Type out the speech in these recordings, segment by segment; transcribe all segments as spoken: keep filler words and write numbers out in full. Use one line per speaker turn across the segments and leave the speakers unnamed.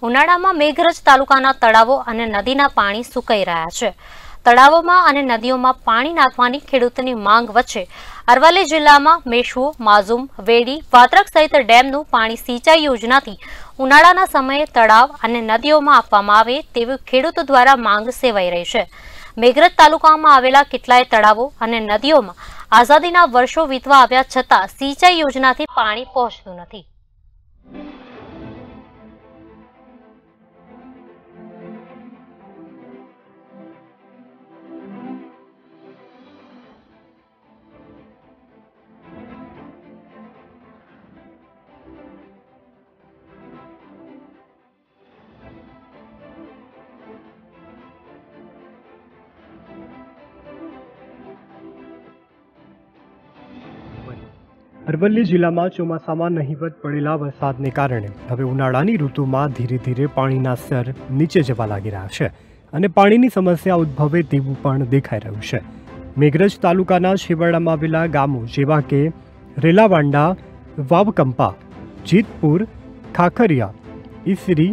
ઉનાળામાં મેઘરજ તાલુકાના તળાવો અને નદીના પાણી સુકાઈ રહ્યા છે। તળાવોમાં અને નદીઓમાં પાણી નાખવાની ખેડૂતોની માંગ વચ્ચે અરવલ્લી જિલ્લામાં મેશ્વો, માઝૂમ, વેડી, વાત્રક સહિત ડેમનું પાણી સિંચાઈ યોજનાથી ઉનાળાના સમયે તળાવ અને નદીઓમાં આપવામાં આવે તેવી ખેડૂતો દ્વારા માંગ સેવાઈ રહી છે। મેઘરજ તાલુકામાં આવેલા કેટલાય તળાવો અને નદીઓમાં આઝાદીના વર્ષો વીતવા આવ્યા છતાં સિંચાઈ યોજનાથી પાણી પહોંચતું નથી।
અરવલ્લી જિલ્લામાં ચોમાસામાં નહીવત પડેલા વરસાદને કારણે હવે ઉનાળાની ઋતુમાં ધીરે ધીરે પાણીના સ્તર નીચે જવા લાગી રહ્યા છે અને પાણીની સમસ્યા ઉદ્ભવે તેવું પણ દેખાઈ રહ્યું છે। મેઘરજ તાલુકાના છેવાડામાં આવેલા ગામો જેવા કે રેલાવાંડા, વાવકંપા, જીતપુર, ખાખરિયા, ઈસરી,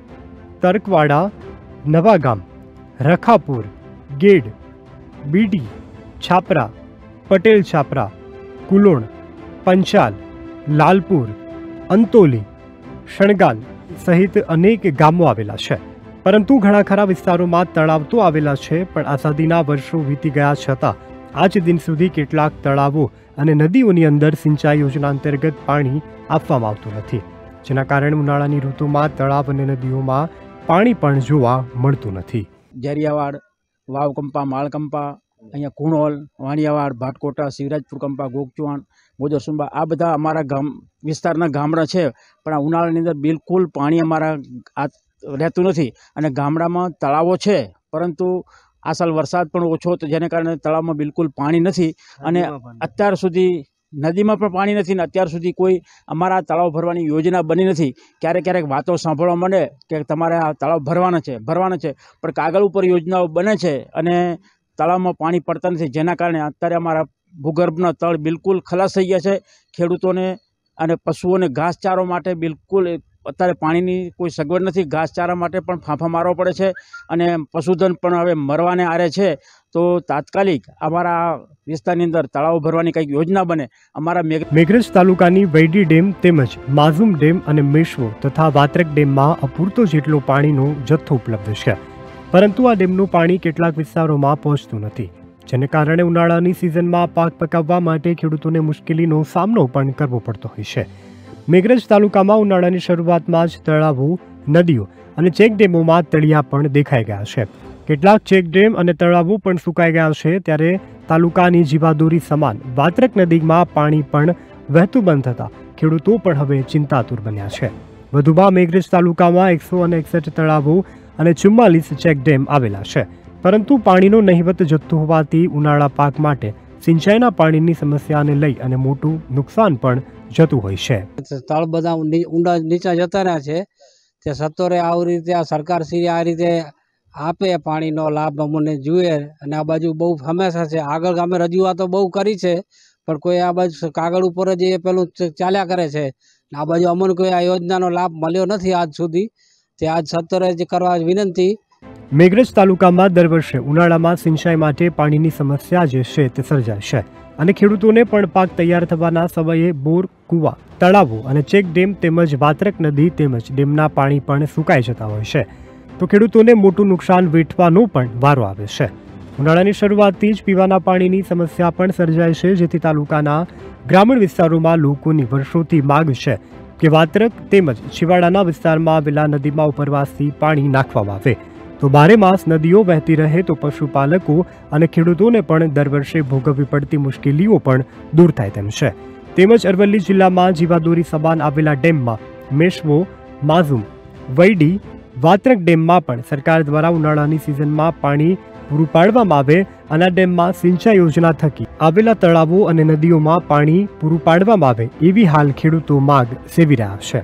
તરકવાડા, નવાગામ, રખાપુર, ગેડ, બીડી, છાપરા, પટેલ છાપરા, કુલોણ, પંચાલ, લાલપુર, અંતોલી, શણગાલ સહિત અનેક ગામો આવેલા છે, પરંતુ ઘણા ખરા વિસ્તારોમાં તળાવ તો આવેલા છે, પણ આઝાદીના વર્ષો વીતી ગયા છતાં આજ દિન સુધી કેટલાક તળાવો અને નદીઓની અંદર સિંચાઈ યોજના અંતર્ગત પાણી આપવામાં આવતું નથી, જેના કારણે ઉનાળાની ઋતુમાં તળાવ અને નદીઓમાં પાણી પણ જોવા મળતું નથી।
જરિયાવાડ, વાવકંપા, માળકંપા, અહીંયા કુણોલ, વાણિયાવાડ, ભાટકોટા, શિવરાજપુર કંપા, ગોગચુવાણ, મોજરસુંબા આ બધા અમારા ગામ વિસ્તારના ગામડા છે, પણ આ ઉનાળાની અંદર બિલકુલ પાણી અમારા આ રહેતું નથી અને ગામડામાં તળાવો છે, પરંતુ આ સાલ વરસાદ પણ ઓછો હતો, જેને કારણે તળાવમાં બિલકુલ પાણી નથી અને અત્યાર સુધી નદીમાં પણ પાણી નથી ને અત્યાર સુધી કોઈ અમારા તળાવ ભરવાની યોજના બની નથી। ક્યારેક ક્યારેક વાતો સાંભળવા મળે કે તમારે આ તળાવ ભરવાના છે ભરવાના છે પણ કાગળ ઉપર યોજનાઓ બને છે અને તળાવમાં પાણી પડતા નથી, જેના કારણે અત્યારે અમારા ભૂગર્ભના તળ બિલકુલ ખલાસ થઈ ગયા છે। ખેડૂતોને અને પશુઓને ઘાસચારો માટે બિલકુલ અત્યારે પાણીની કોઈ સગવડ નથી, ઘાસચારા માટે પણ ફાંફા મારવા પડે છે અને પશુધન પણ હવે મરવાને આરે છે। તો તાત્કાલિક અમારા વિસ્તારની અંદર તળાવો ભરવાની કંઈક યોજના બને। અમારા
મેઘરજ તાલુકાની વૈડી ડેમ તેમજ માઝૂમ ડેમ અને મેશ્વો તથા વાત્રક ડેમમાં અપૂરતો જેટલો પાણીનો જથ્થો ઉપલબ્ધ છે, પરંતુ આ ડેમનું પાણી કેટલાક વિસ્તારોમાં પહોંચતું નથી, જેને કારણે ઉનાળાની સિઝનમાં પાક પકાવવા માટે ખેડૂતોને મુશ્કેલીનો સામનો પણ કરવો પડતો હોય છે। મેઘરજ તાલુકામાં ઉનાળાની શરૂઆતમાં જ તળાવો, નદીઓ અને ચેક ડેમોમાં તળિયા પણ દેખાઈ ગયા છે। કેટલાક ચેક ડેમ અને તળાવો પણ સુકાઈ ગયા છે, ત્યારે તાલુકાની જીવાદોરી સમાન વાત્રક નદીમાં પાણી પણ વહેતું બંધ થતાં ખેડૂતો પણ હવે ચિંતાતુર બન્યા છે। વધુમાં મેઘરજ તાલુકામાં એકસો અને એકસઠ તળાવો અને ચુમ્માલીસ ચેક ડેમ આવેલા છે, પરંતુ પાણીનો નહિવત જથ્થો હોવાથી ઉનાળા પાક માટે સિંચાઈના પાણીની સમસ્યાને લઈ અને મોટું નુકસાન પણ જતું હોય છે।
તળ બધા ઊંડા નીચા જતા રહ્યા છે, તે સત્વરે આવી રીતે આ સરકારશ્રી આ રીતે આપે પાણીનો લાભ અમને જોઈએ અને આ બાજુ બહુ હંમેશા છે, આગળ ગામે રજૂઆતો બહુ કરી છે, પણ કોઈ આ બાજુ કાગળ ઉપર જ એ પેલું ચાલ્યા કરે છે, આ બાજુ અમને કોઈ આ યોજનાનો લાભ મળ્યો નથી આજ સુધી, તે આજ સત્વરે જ કરવા વિનંતી।
મેઘરજ તાલુકામાં દર વર્ષે ઉનાળામાં સિંચાઈ માટે પાણીની સમસ્યા જે છે તે સર્જાય છે અને ખેડૂતોને પણ પાક તૈયાર થવાના સમયે બોર, કુવા, તળાવો અને ચેક ડેમ તેમજ વાત્રક નદી તેમજ ડેમના પાણી પણ સુકાઈ જતા હોય છે, તો ખેડૂતોને મોટું નુકસાન વેઠવાનો પણ વારો આવે છે। ઉનાળાની શરૂઆતથી જ પીવાના પાણીની સમસ્યા પણ સર્જાય છે, જેથી તાલુકાના ગ્રામીણ વિસ્તારોમાં લોકોની વર્ષોથી માંગ છે કે વાત્રક તેમજ છેવાડાના વિસ્તારમાં આવેલા નદીમાં ઉપરવાસથી પાણી નાખવામાં આવે, તો બારે માસ નદીઓ વહેતી રહે તો પશુપાલકો અને ખેડૂતોને પણ દર વર્ષે ભોગવવી પડતી મુશ્કેલીઓ પણ દૂર થાય તેમ છે। તેમજ અરવલ્લી જિલ્લામાં જીવાદોરી સમાન આવેલા ડેમમાં મેશ્વો, માઝૂમ, વૈડી, વાત્રક ડેમમાં પણ સરકાર દ્વારા ઉનાળાની સિઝનમાં પાણી પૂરું પાડવામાં આવે અને આ ડેમમાં સિંચાઈ યોજના થકી આવેલા તળાવો અને નદીઓમાં પાણી પૂરું પાડવામાં આવે એવી હાલ ખેડૂતો માંગ સેવી રહ્યા છે।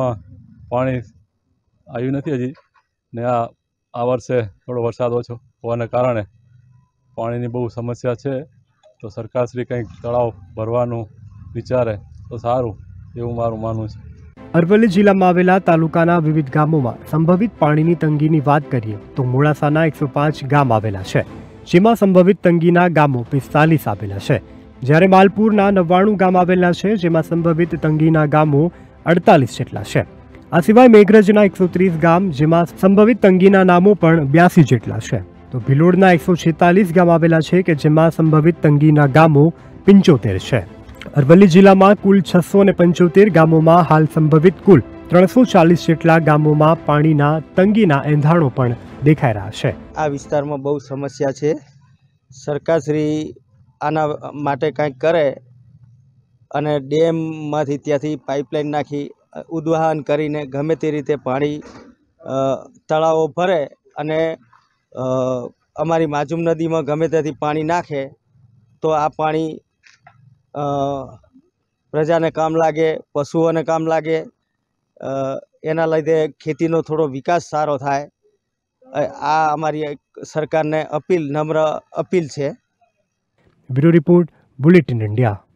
પાણી આવ્યું નથી હજી ને આ આ વર્ષે થોડો વરસાદ ઓછો હોવાને કારણે પાણીની બહુ સમસ્યા છે, તો સરકારશ્રી કંઈક તળાવ ભરવાનું વિચારે તો સારું એવું મારું માનવું છે।
અરવલ્લી જિલ્લામાં આવેલા તાલુકાના વિવિધ ગામોમાં સંભવિત પાણીની તંગીની વાત કરીએ તો મોડાસાના એકસો પાંચ ગામ આવેલા છે, જેમાં સંભવિત તંગીના ગામો પિસ્તાલીસ આવેલા છે, જ્યારે માલપુરના નવ્વાણું ગામ આવેલા છે, જેમાં સંભવિત તંગીના ગામો અડતાલીસ જેટલા છે। આ સિવાય મેઘરજના એકસો ત્રીસ ગામ, જેમાં સંભવિત તંગીના નામો પણ બ્યાસી જેટલા છે, તો ભિલોડના એકસો છેતાલીસ ગામ આવેલા છે કે જેમાં સંભવિત તંગીના ગામો પંચોતેર છે। અરવલ્લી જિલ્લામાં કુલ છસો ને પંચોતેર ગામોમાં હાલ સંભવિત કુલ ત્રણસો ચાલીસ જેટલા ગામોમાં પાણીના તંગીના એંધાણો પણ દેખાઈ રહ્યા છે।
આ વિસ્તારમાં બહુ સમસ્યા છે। સરકારશ્રી આના માટે કંઈક કરે અને ડેમમાંથી ત્યાંથી પાઇપલાઇન નાખી ઉદ્વાહન કરીને ગમે તે રીતે પાણી તળાવો ભરે અને અમારી માજુમ નદીમાં ગમે ત્યાંથી પાણી નાખે તો આ પાણી પ્રજાને કામ લાગે, પશુઓને કામ લાગે, એના લીધે ખેતીનો થોડો વિકાસ સારો થાય। આ અમારી સરકારને અપીલ, નમ્ર અપીલ છે।
Bureau report, bulletin India.